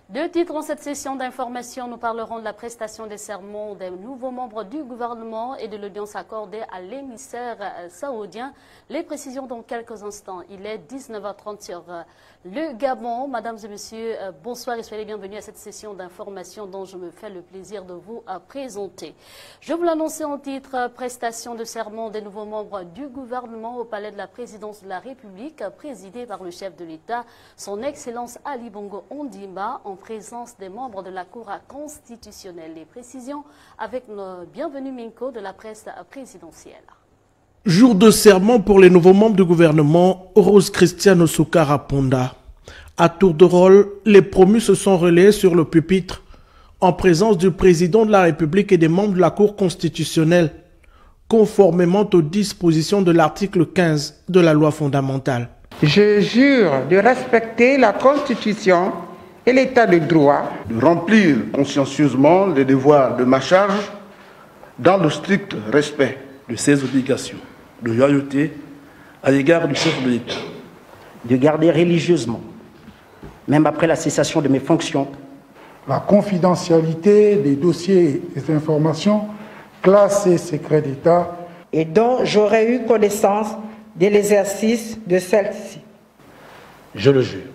Deux titres en cette session d'information. Nous parlerons de la prestation des sermons des nouveaux membres du gouvernement et de l'audience accordée à l'émissaire saoudien. Les précisions dans quelques instants. Il est 19h30 sur le Gabon. Mesdames et messieurs, bonsoir et soyez les bienvenus à cette session d'information dont je me fais le plaisir de vous présenter. Je vous l'annonçais en titre, prestation de serment des nouveaux membres du gouvernement au palais de la présidence de la République, présidé par le chef de l'État, son Excellence Ali Bongo Ondimba, en présence des membres de la Cour constitutionnelle. Les précisions avec nos bienvenus Minko de la presse présidentielle. Jour de serment pour les nouveaux membres du gouvernement, Rose Christiane Osuka Ponda. À tour de rôle, les promus se sont relayés sur le pupitre en présence du président de la République et des membres de la Cour constitutionnelle, conformément aux dispositions de l'article 15 de la loi fondamentale. Je jure de respecter la Constitution et l'état de droit, de remplir consciencieusement les devoirs de ma charge dans le strict respect de ses obligations de loyauté à l'égard du chef de l'État, de garder religieusement, même après la cessation de mes fonctions, la confidentialité des dossiers et des informations classés secrets d'État et dont j'aurais eu connaissance de l'exercice de celle-ci. Je le jure.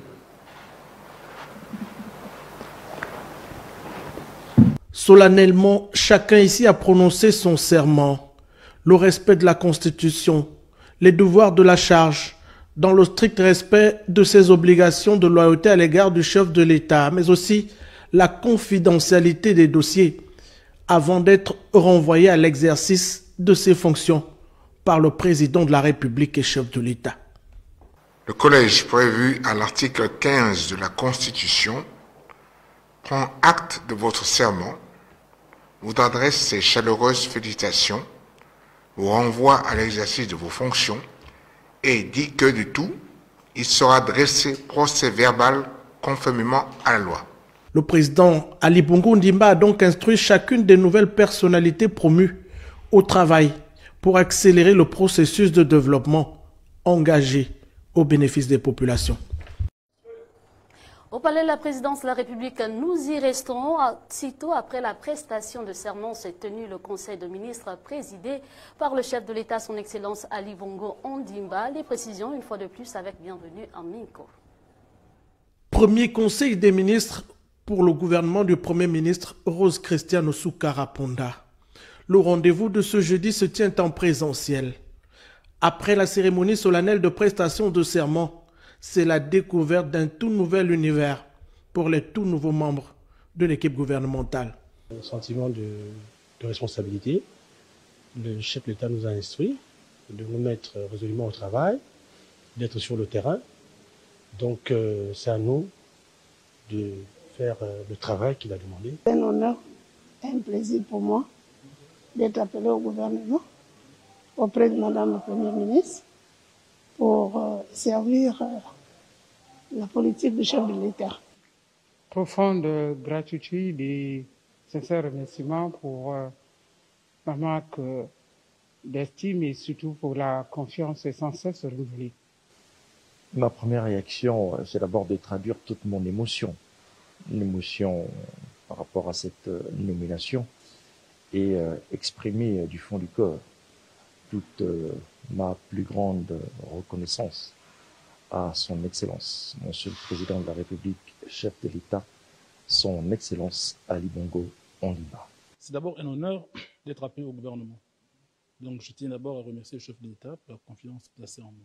Solennellement, chacun ici a prononcé son serment, le respect de la Constitution, les devoirs de la charge, dans le strict respect de ses obligations de loyauté à l'égard du chef de l'État, mais aussi la confidentialité des dossiers, avant d'être renvoyé à l'exercice de ses fonctions par le président de la République et chef de l'État. Le collège prévu à l'article 15 de la Constitution prend acte de votre serment, vous adresse ses chaleureuses félicitations, vous renvoie à l'exercice de vos fonctions et dit que du tout, il sera dressé procès verbal conformément à la loi. Le président Ali Bongo Ondimba a donc instruit chacune des nouvelles personnalités promues au travail pour accélérer le processus de développement engagé au bénéfice des populations. Au palais de la présidence de la République, nous y resterons. Sitôt après la prestation de serment s'est tenu le conseil de ministres présidé par le chef de l'État, son Excellence Ali Bongo Ondimba. Les précisions, une fois de plus, avec bienvenue en Minko. Premier conseil des ministres pour le gouvernement du Premier ministre Rose Christiane Osuka Ponda. Le rendez-vous de ce jeudi se tient en présentiel. Après la cérémonie solennelle de prestation de serment, c'est la découverte d'un tout nouvel univers pour les tout nouveaux membres de l'équipe gouvernementale. Un sentiment de responsabilité. Le chef de l'État nous a instruit de nous mettre résolument au travail, d'être sur le terrain. Donc c'est à nous de faire le travail qu'il a demandé. C'est un honneur et un plaisir pour moi d'être appelé au gouvernement, auprès de Madame le Premier ministre, pour servir la politique du chef de l'État. profonde gratitude et sincère remerciement pour la marque d'estime et surtout pour la confiance sans cesse renouvelée. Ma première réaction, c'est d'abord de traduire toute mon émotion. Une émotion par rapport à cette nomination et exprimer du fond du cœur toute ma plus grande reconnaissance à son Excellence, Monsieur le Président de la République, chef de l'État, son Excellence Ali Bongo Ondimba. C'est d'abord un honneur d'être appelé au gouvernement. Donc je tiens d'abord à remercier le chef de l'État pour la confiance placée en moi.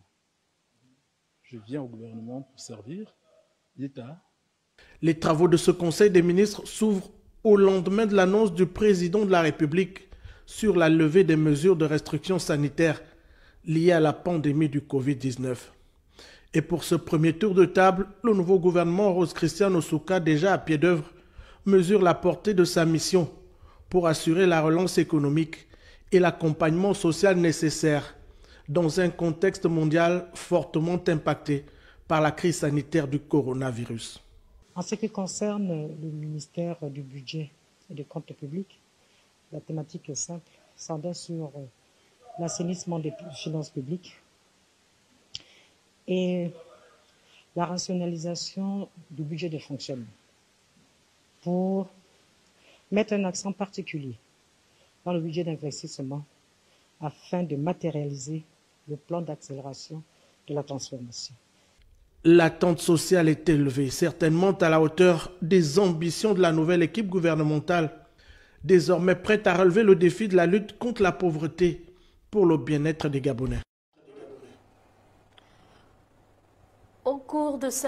Je viens au gouvernement pour servir l'État. Les travaux de ce Conseil des ministres s'ouvrent au lendemain de l'annonce du président de la République sur la levée des mesures de restriction sanitaire liées à la pandémie du Covid-19. Et pour ce premier tour de table, le nouveau gouvernement Rose Christiane Osuka, déjà à pied d'œuvre, mesure la portée de sa mission pour assurer la relance économique et l'accompagnement social nécessaire dans un contexte mondial fortement impacté par la crise sanitaire du coronavirus. En ce qui concerne le ministère du Budget et des Comptes publics, la thématique est simple, s'endort sur l'assainissement des finances publiques et la rationalisation du budget de fonctionnement. pour mettre un accent particulier dans le budget d'investissement afin de matérialiser le plan d'accélération de la transformation. L'attente sociale est élevée, certainement à la hauteur des ambitions de la nouvelle équipe gouvernementale, désormais prête à relever le défi de la lutte contre la pauvreté pour le bien-être des Gabonais. Au cours de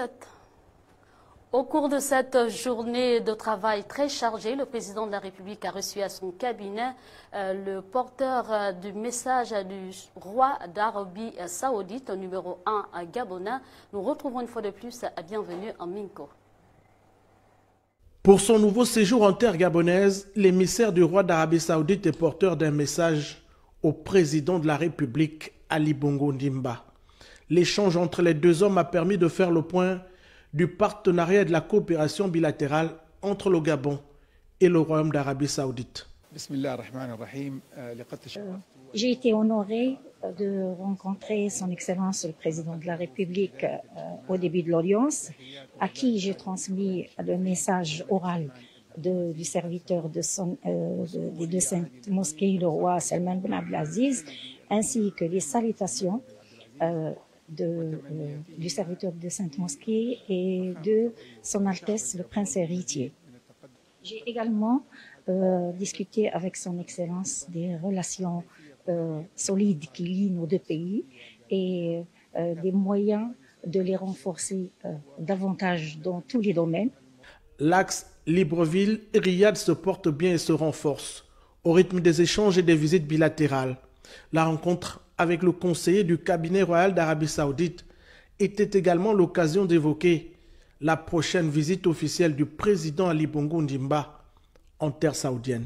cette journée de travail très chargée, le président de la République a reçu à son cabinet le porteur du message du roi d'Arabie Saoudite, numéro 1 à Gabonais. Nous retrouvons une fois de plus bienvenue en Minko. Pour son nouveau séjour en terre gabonaise, l'émissaire du roi d'Arabie Saoudite est porteur d'un message au président de la République, Ali Bongo Ondimba. L'échange entre les deux hommes a permis de faire le point du partenariat et de la coopération bilatérale entre le Gabon et le Royaume d'Arabie Saoudite. J'ai été honoré de rencontrer son Excellence le Président de la République au début de l'audience, à qui j'ai transmis le message oral du serviteur des deux saintes mosquées, le roi Salman Ben Abdelaziz, ainsi que les salutations du serviteur de Sainte Mosquée et de son Altesse le Prince héritier. J'ai également discuté avec son Excellence des relations solides qui lient nos deux pays et des moyens de les renforcer davantage dans tous les domaines. L'axe Libreville-Riyad se porte bien et se renforce au rythme des échanges et des visites bilatérales. La rencontre avec le conseiller du cabinet royal d'Arabie Saoudite était également l'occasion d'évoquer la prochaine visite officielle du président Ali Bongo Ondimba en terre saoudienne.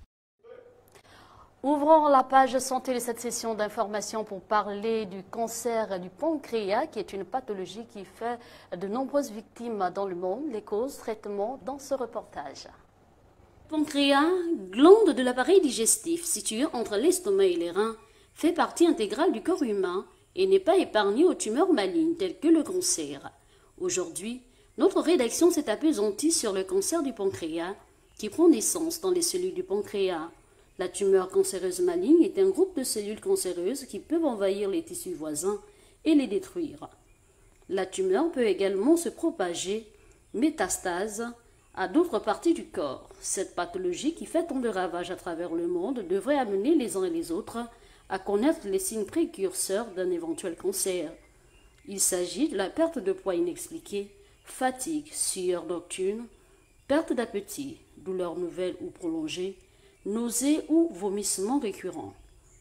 Ouvrons la page santé de cette session d'information pour parler du cancer du pancréas, qui est une pathologie qui fait de nombreuses victimes dans le monde. Les causes, traitements dans ce reportage. Pancréas, glande de l'appareil digestif située entre l'estomac et les reins, fait partie intégrale du corps humain et n'est pas épargné aux tumeurs malignes telles que le cancer. Aujourd'hui, notre rédaction s'est appesantie sur le cancer du pancréas qui prend naissance dans les cellules du pancréas. La tumeur cancéreuse maligne est un groupe de cellules cancéreuses qui peuvent envahir les tissus voisins et les détruire. La tumeur peut également se propager, métastase, à d'autres parties du corps. Cette pathologie qui fait tant de ravages à travers le monde devrait amener les uns et les autres à connaître les signes précurseurs d'un éventuel cancer. Il s'agit de la perte de poids inexpliquée, fatigue, sueur nocturne, perte d'appétit, douleurs nouvelles ou prolongées, nausées ou vomissements récurrents.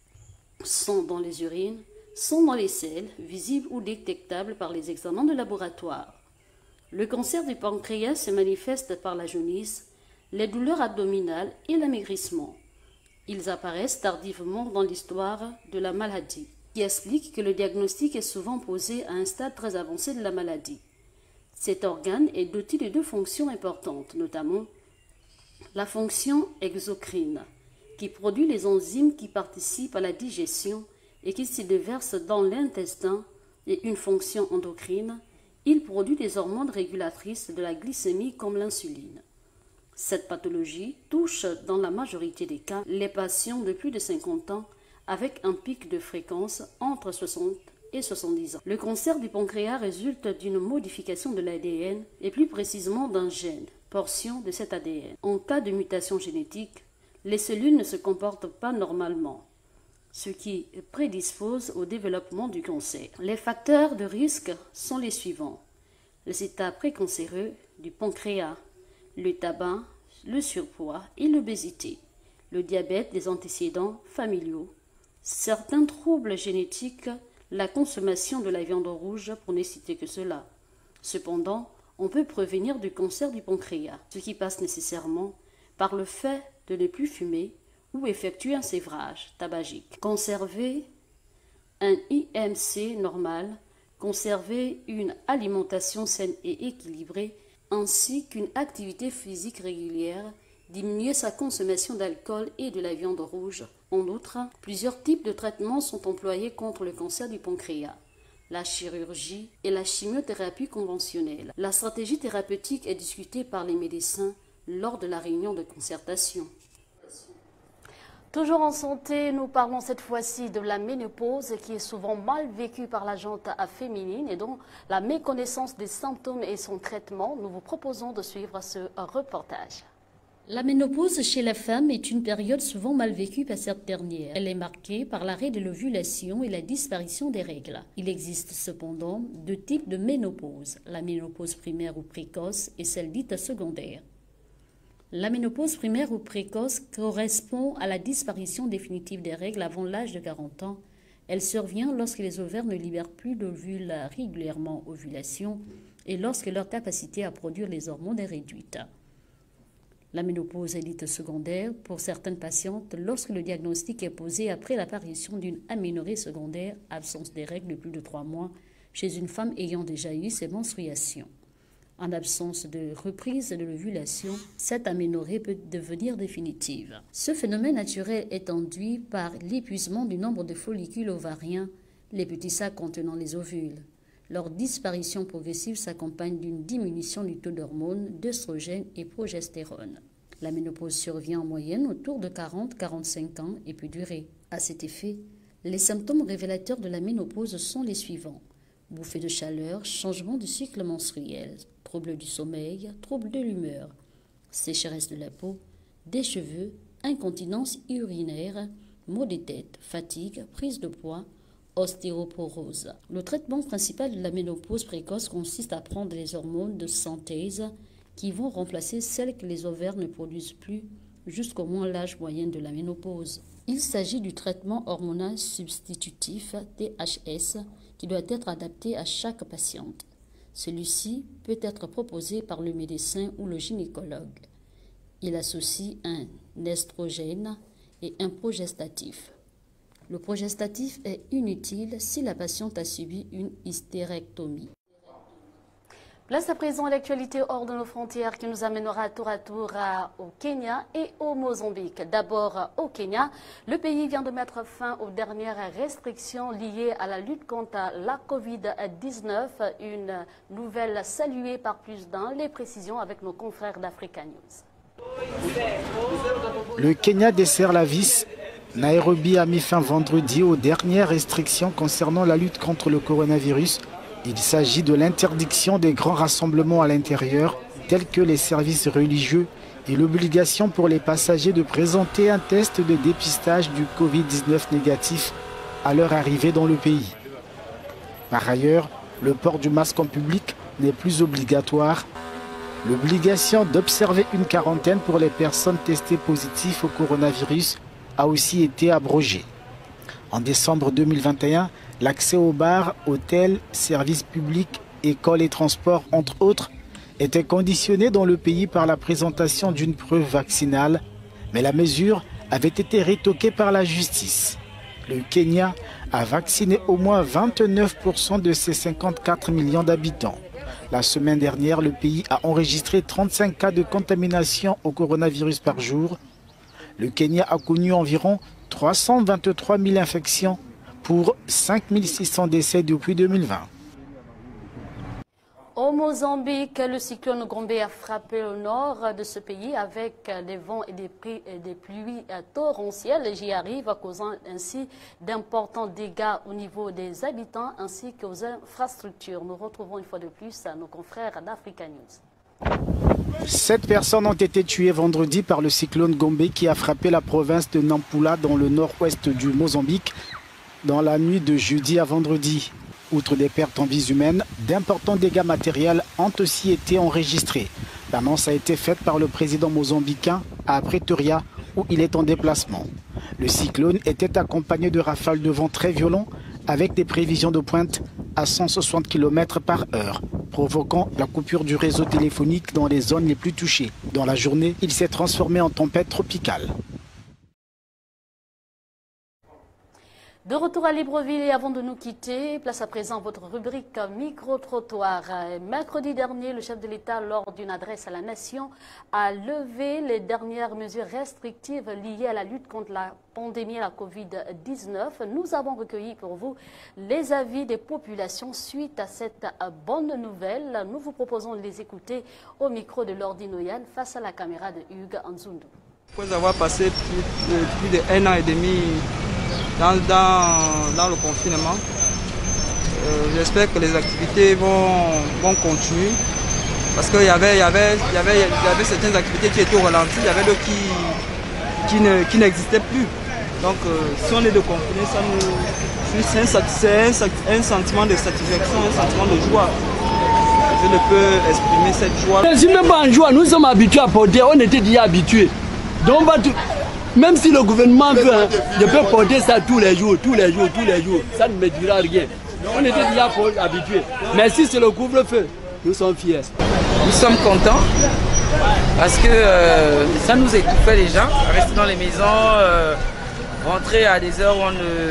Sang dans les urines, sang dans les selles, visibles ou détectables par les examens de laboratoire. Le cancer du pancréas se manifeste par la jaunisse, les douleurs abdominales et l'amaigrissement. Ils apparaissent tardivement dans l'histoire de la maladie, qui explique que le diagnostic est souvent posé à un stade très avancé de la maladie. Cet organe est doté de deux fonctions importantes, notamment la fonction exocrine, qui produit les enzymes qui participent à la digestion et qui se déversent dans l'intestin, et une fonction endocrine, il produit des hormones régulatrices de la glycémie comme l'insuline. Cette pathologie touche dans la majorité des cas les patients de plus de 50 ans avec un pic de fréquence entre 60 et 70 ans. Le cancer du pancréas résulte d'une modification de l'ADN et plus précisément d'un gène, portion de cet ADN. En cas de mutation génétique, les cellules ne se comportent pas normalement, ce qui prédispose au développement du cancer. Les facteurs de risque sont les suivants: les états précancéreux du pancréas, le tabac, le surpoids et l'obésité, le diabète, des antécédents familiaux, certains troubles génétiques, la consommation de la viande rouge pour ne citer que cela. Cependant, on peut prévenir du cancer du pancréas, ce qui passe nécessairement par le fait de ne plus fumer ou effectuer un sévrage tabagique. Conserver un IMC normal, conserver une alimentation saine et équilibrée, ainsi qu'une activité physique régulière, diminuer sa consommation d'alcool et de la viande rouge. En outre, plusieurs types de traitements sont employés contre le cancer du pancréas: la chirurgie et la chimiothérapie conventionnelle. La stratégie thérapeutique est discutée par les médecins lors de la réunion de concertation. Toujours en santé, nous parlons cette fois-ci de la ménopause qui est souvent mal vécue par la gente féminine et dont la méconnaissance des symptômes et son traitement. Nous vous proposons de suivre ce reportage. La ménopause chez la femme est une période souvent mal vécue par cette dernière. Elle est marquée par l'arrêt de l'ovulation et la disparition des règles. Il existe cependant deux types de ménopause, la ménopause primaire ou précoce et celle dite secondaire. La ménopause primaire ou précoce correspond à la disparition définitive des règles avant l'âge de 40 ans. Elle survient lorsque les ovaires ne libèrent plus d'ovules régulièrement, ovulation, et lorsque leur capacité à produire les hormones est réduite. La ménopause est dite secondaire pour certaines patientes lorsque le diagnostic est posé après l'apparition d'une aménorrhée secondaire, absence des règles de plus de 3 mois, chez une femme ayant déjà eu ses menstruations. En absence de reprise de l'ovulation, cette aménorrhée peut devenir définitive. Ce phénomène naturel est induit par l'épuisement du nombre de follicules ovariens, les petits sacs contenant les ovules. Leur disparition progressive s'accompagne d'une diminution du taux d'hormones, d'œstrogènes et progestérone. La ménopause survient en moyenne autour de 40-45 ans et peut durer. À cet effet, les symptômes révélateurs de la ménopause sont les suivants: bouffées de chaleur, changement du cycle menstruel, troubles du sommeil, troubles de l'humeur, sécheresse de la peau, des cheveux, incontinence urinaire, maux de tête, fatigue, prise de poids, ostéoporose. Le traitement principal de la ménopause précoce consiste à prendre les hormones de synthèse qui vont remplacer celles que les ovaires ne produisent plus jusqu'au moins l'âge moyen de la ménopause. Il s'agit du traitement hormonal substitutif, THS, qui doit être adapté à chaque patiente. Celui-ci peut être proposé par le médecin ou le gynécologue. Il associe un estrogène et un progestatif. Le progestatif est inutile si la patiente a subi une hystérectomie. Place à présent à l'actualité hors de nos frontières qui nous amènera tour à tour au Kenya et au Mozambique. D'abord au Kenya, le pays vient de mettre fin aux dernières restrictions liées à la lutte contre la Covid-19, une nouvelle saluée par plus d'un. Les précisions avec nos confrères d'Africa News. Le Kenya dessert la vis. Nairobi a mis fin vendredi aux dernières restrictions concernant la lutte contre le coronavirus. Il s'agit de l'interdiction des grands rassemblements à l'intérieur, tels que les services religieux, et l'obligation pour les passagers de présenter un test de dépistage du Covid-19 négatif à leur arrivée dans le pays. Par ailleurs, le port du masque en public n'est plus obligatoire. L'obligation d'observer une quarantaine pour les personnes testées positives au coronavirus a aussi été abrogée. En décembre 2021, l'accès aux bars, hôtels, services publics, écoles et transports, entre autres, était conditionné dans le pays par la présentation d'une preuve vaccinale, mais la mesure avait été rétoquée par la justice. Le Kenya a vacciné au moins 29% de ses 54 millions d'habitants. La semaine dernière, le pays a enregistré 35 cas de contamination au coronavirus par jour. Le Kenya a connu environ 323 000 infections pour 5 600 décès depuis 2020. Au Mozambique, le cyclone Gombe a frappé au nord de ce pays avec des vents et des pluies torrentielles. J'y arrive, causant ainsi d'importants dégâts au niveau des habitants ainsi qu'aux infrastructures. Nous retrouvons une fois de plus nos confrères d'Africa News. 7 personnes ont été tuées vendredi par le cyclone Gombe qui a frappé la province de Nampula dans le nord-ouest du Mozambique dans la nuit de jeudi à vendredi. Outre des pertes en vies humaines, d'importants dégâts matériels ont aussi été enregistrés. L'annonce a été faite par le président mozambicain à Pretoria où il est en déplacement. Le cyclone était accompagné de rafales de vent très violents avec des prévisions de pointe à 160 km/h, provoquant la coupure du réseau téléphonique dans les zones les plus touchées. Dans la journée, il s'est transformé en tempête tropicale. De retour à Libreville et avant de nous quitter, place à présent votre rubrique micro-trottoir. Mercredi dernier, le chef de l'État, lors d'une adresse à la nation, a levé les dernières mesures restrictives liées à la lutte contre la pandémie et la Covid-19. Nous avons recueilli pour vous les avis des populations suite à cette bonne nouvelle. Nous vous proposons de les écouter au micro de Lordi Noyan face à la caméra de Hugues Anzundu. Après avoir passé plus de 1 an et demi dans le confinement, j'espère que les activités vont continuer parce qu'il y avait certaines activités qui étaient au ralenti, il y avait d'autres qui n'existaient plus. Donc si on est de confiner, c'est un sentiment de satisfaction, un sentiment de joie. Je ne peux exprimer cette joie. C'est même pas en joie, nous sommes habitués à porter, on était déjà habitués. Donc même si le gouvernement veut, je peux porter ça tous les jours, ça ne me dira rien. On était déjà habitués. Mais si c'est le couvre-feu, nous sommes fiers. Nous sommes contents parce que ça nous étouffait déjà, rester dans les maisons, rentrer à des heures où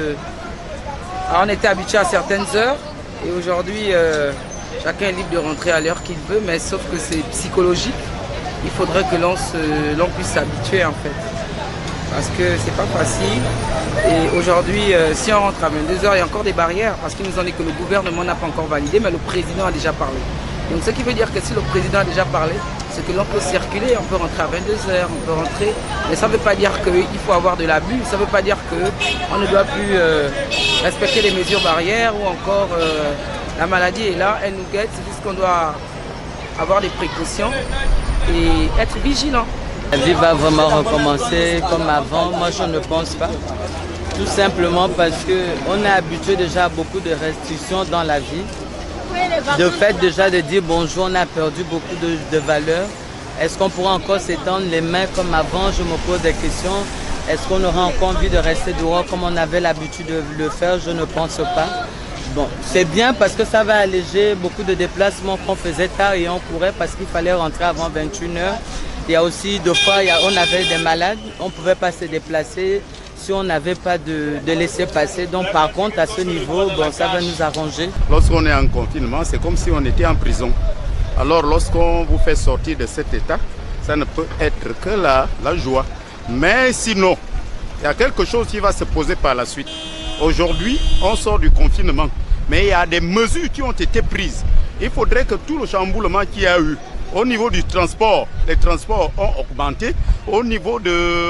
on était habitué à certaines heures. Et aujourd'hui, chacun est libre de rentrer à l'heure qu'il veut, mais sauf que c'est psychologique. Il faudrait que l'on puisse s'habituer en fait. Parce que c'est pas facile. Et aujourd'hui, si on rentre à 22h, il y a encore des barrières. Parce qu'il nous en dit que le gouvernement n'a pas encore validé, mais le président a déjà parlé. Donc ce qui veut dire que si le président a déjà parlé, c'est que l'on peut circuler, on peut rentrer à 22h, on peut rentrer. Mais ça ne veut pas dire qu'il faut avoir de l'abus, ça ne veut pas dire qu'on ne doit plus respecter les mesures barrières ou encore la maladie est là, elle nous guette. C'est juste qu'on doit avoir des précautions et être vigilant. La vie va vraiment recommencer comme avant, moi je ne pense pas. Tout simplement parce qu'on est habitué déjà à beaucoup de restrictions dans la vie. Le fait déjà de dire bonjour, on a perdu beaucoup de valeurs. Est-ce qu'on pourra encore s'étendre les mains comme avant? Je me pose des questions. Est-ce qu'on aura encore envie de rester dehors comme on avait l'habitude de le faire? Je ne pense pas. Bon, c'est bien parce que ça va alléger beaucoup de déplacements qu'on faisait tard et on courait parce qu'il fallait rentrer avant 21h. Il y a aussi deux fois, on avait des malades, on ne pouvait pas se déplacer si on n'avait pas de laisser-passer. Donc par contre, à ce niveau, bon, ça va nous arranger. Lorsqu'on est en confinement, c'est comme si on était en prison. Alors lorsqu'on vous fait sortir de cet état, ça ne peut être que la joie. Mais sinon, il y a quelque chose qui va se poser par la suite. Aujourd'hui, on sort du confinement, mais il y a des mesures qui ont été prises. Il faudrait que tout le chamboulement qu'il y a eu, au niveau du transport, les transports ont augmenté. Au niveau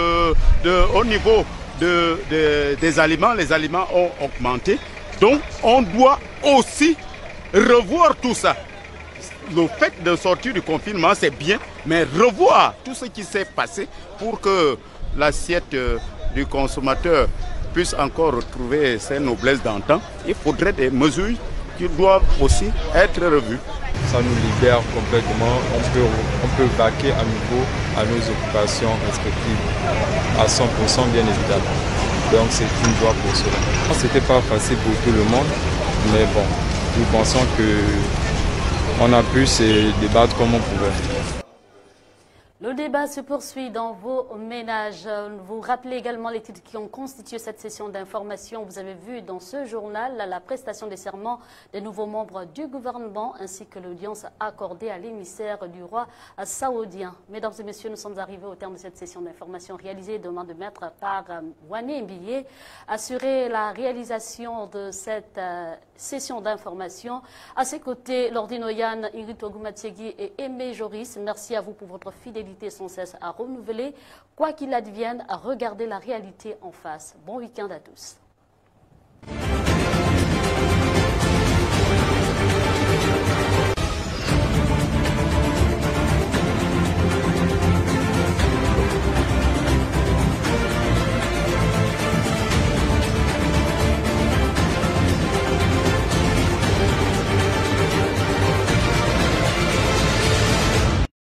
des aliments, les aliments ont augmenté. Donc, on doit aussi revoir tout ça. Le fait de sortir du confinement, c'est bien, mais revoir tout ce qui s'est passé pour que l'assiette du consommateur puisse encore retrouver ses noblesses d'antan. Il faudrait des mesures qui doivent aussi être revues. Ça nous libère complètement, on peut vaquer à nouveau à nos occupations respectives, à 100% bien évidemment. Donc c'est une joie pour cela. C'était pas facile pour tout le monde, mais bon, nous pensons qu'on a pu se débattre comme on pouvait. Le débat se poursuit dans vos ménages. Vous rappelez également les titres qui ont constitué cette session d'information. Vous avez vu dans ce journal la prestation des serments des nouveaux membres du gouvernement ainsi que l'audience accordée à l'émissaire du roi saoudien. Mesdames et messieurs, nous sommes arrivés au terme de cette session d'information réalisée demain de maître par Wané Mbilé. Assurer la réalisation de cette session d'information. À ses côtés, Lordi Noyan, Ingrid Ogumatiegui et Aimé Joris. Merci à vous pour votre fidélité sans cesse à renouveler. Quoi qu'il advienne, à regarder la réalité en face. Bon week-end à tous.